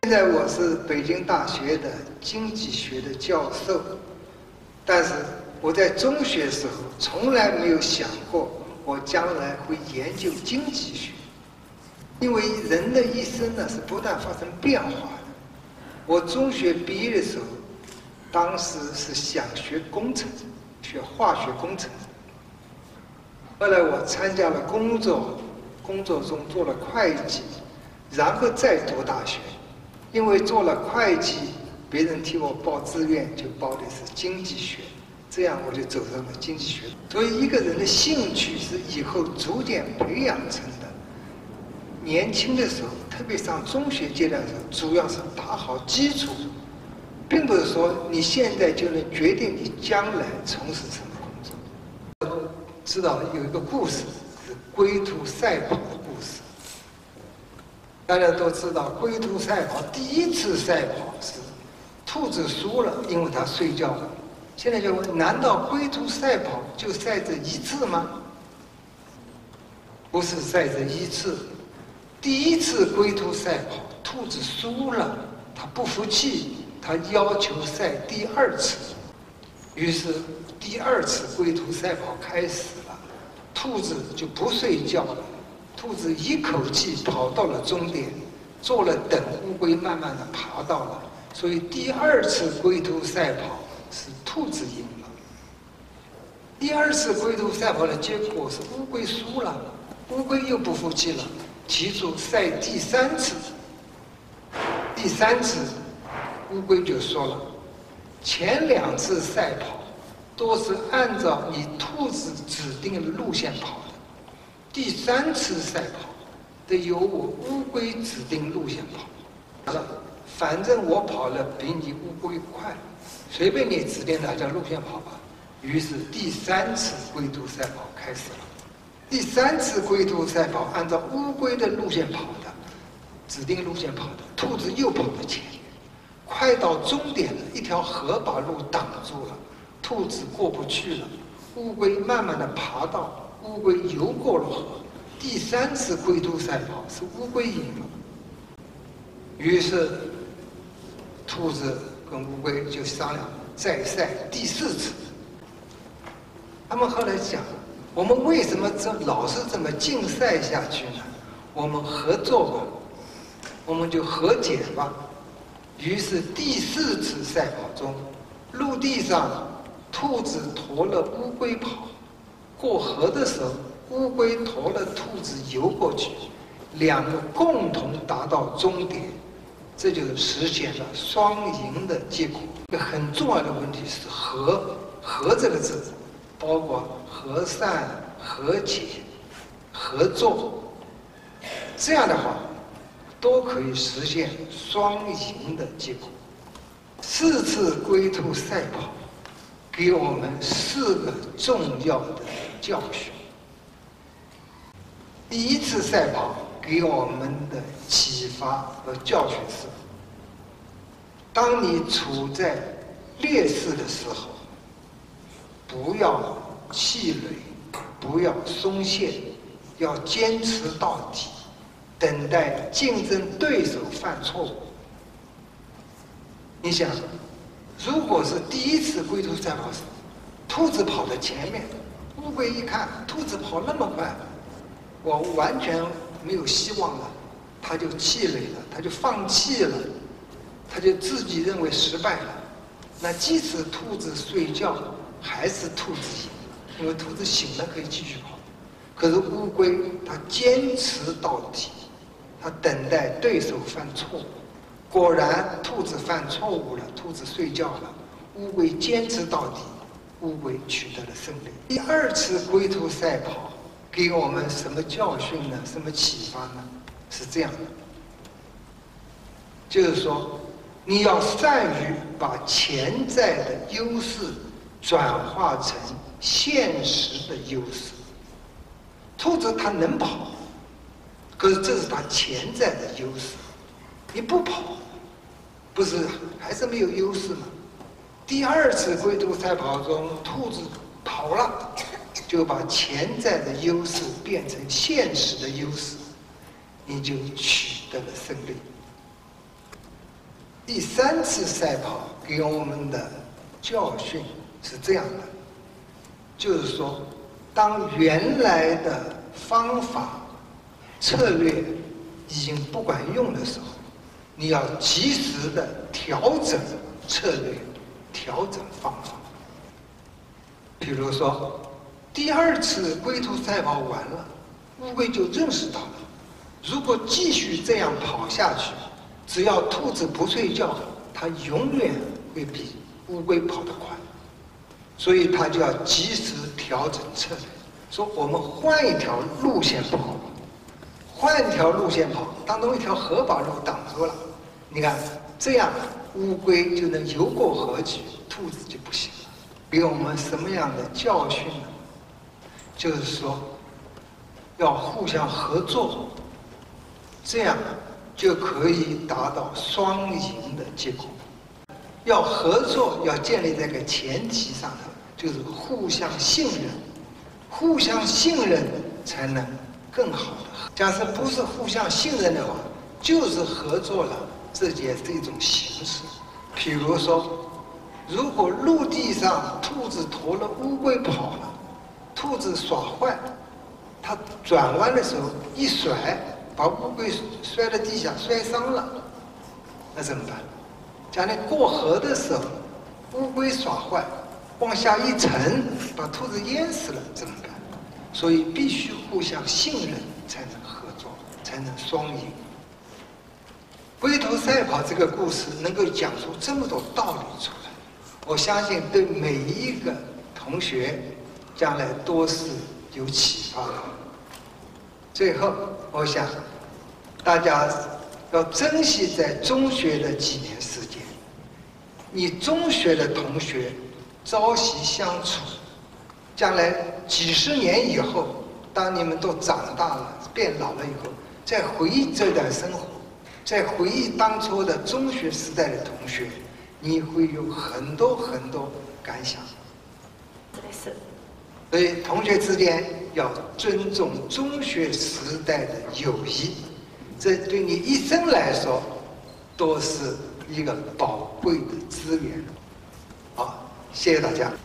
现在我是北京大学的经济学的教授，但是我在中学时候从来没有想过我将来会研究经济学，因为人的一生呢是不断发生变化的。我中学毕业的时候，当时是想学工程，学化学工程。后来我参加了工作中做了会计，然后再读大学。因为做了会计，别人替我报志愿就报的是经济学，这样我就走上了经济学。所以一个人的兴趣是以后逐渐培养成的。年轻的时候，特别上中学阶段的时候，主要是打好基础，并不是说你现在就能决定你将来从事什么工作。知道有一个故事是龟兔赛跑的故事。大家都知道，龟兔赛跑第一次赛跑是兔子输了，因为它睡觉了。现在就问：难道龟兔赛跑就赛这一次吗？不是赛这一次。第一次龟兔赛跑，兔子输了，它不服气，它要求赛第二次。于是第二次龟兔赛跑开始了，兔子就不睡觉了。兔子一口气跑到了终点，做了等，乌龟慢慢的爬到了。所以第二次龟兔赛跑是兔子赢了。第二次龟兔赛跑的结果是乌龟输了，乌龟又不服气了，提出赛第三次。第三次，乌龟就说了：前两次赛跑都是按照你兔子指定的路线跑的。第三次赛跑得由我乌龟指定路线跑，反正我跑了比你乌龟快，随便你指定哪条路线跑吧。于是第三次龟兔赛跑开始了。第三次龟兔赛跑按照乌龟的路线跑的，指定路线跑的，兔子又跑到前面，快到终点了，一条河把路挡住了，兔子过不去了，乌龟慢慢的爬到。乌龟游过了河，第三次龟兔赛跑是乌龟赢了。于是，兔子跟乌龟就商量再赛第四次。他们后来想，我们为什么老是这么竞赛下去呢？我们合作吧，我们就和解吧。于是第四次赛跑中，陆地上兔子驮了乌龟跑。过河的时候，乌龟驮了兔子游过去，两个共同达到终点，这就实现了双赢的结果。一个很重要的问题是和这个字，包括和善、和解、合作，这样的话都可以实现双赢的结果。四次龟兔赛跑给我们4个重要的教训。第一次赛跑给我们的启发和教训是：当你处在劣势的时候，不要气馁，不要松懈，要坚持到底，等待竞争对手犯错误。你想，如果是第一次龟兔赛跑时，兔子跑在前面，乌龟一看兔子跑那么快，我完全没有希望了，他就气馁了，他就放弃了，他就自己认为失败了。那即使兔子睡觉，还是兔子赢，因为兔子醒了可以继续跑。可是乌龟它坚持到底，它等待对手犯错误。果然，兔子犯错误了，兔子睡觉了，乌龟坚持到底，乌龟取得了胜利。第二次龟兔赛跑给我们什么教训呢？什么启发呢？是这样的，就是说，你要善于把潜在的优势转化成现实的优势。兔子它能跑，可是这是它潜在的优势。你不跑，不是还是没有优势吗？第二次龟兔赛跑中，兔子跑了，就把潜在的优势变成现实的优势，你就取得了胜利。 第3次赛跑给我们的教训是这样的，就是说，当原来的方法、策略已经不管用的时候，你要及时的调整策略、调整方法。比如说，第2次龟兔赛跑完了，乌龟就认识到了，如果继续这样跑下去，只要兔子不睡觉，它永远会比乌龟跑得快。所以它就要及时调整策略，说我们换一条路线跑，换一条路线跑，当中一条河把路挡住了，你看这样乌龟就能游过河去，兔子就不行了。给我们什么样的教训呢？就是说要互相合作，这样就可以达到双赢的结果。要合作，要建立在一个前提上头，就是互相信任，互相信任才能更好的。假设不是互相信任的话，就是合作了，这也是一种形式。比如说，如果陆地上兔子驮了乌龟跑了，兔子耍坏，它转弯的时候一甩，把乌龟摔到地下，摔伤了，那怎么办？将来过河的时候，乌龟耍坏，往下一沉，把兔子淹死了，怎么办？所以必须互相信任，才能合作，才能双赢。龟兔赛跑这个故事能够讲出这么多道理出来，我相信对每一个同学将来都是有启发的。最后，我想大家要珍惜在中学的几年时间。你中学的同学朝夕相处，将来几十年以后，当你们都长大了、变老了以后，再回忆这段生活，再回忆当初的中学时代的同学，你会有很多很多感想。所以同学之间要尊重中学时代的友谊，这对你一生来说都是一个宝贵的资源。好，谢谢大家。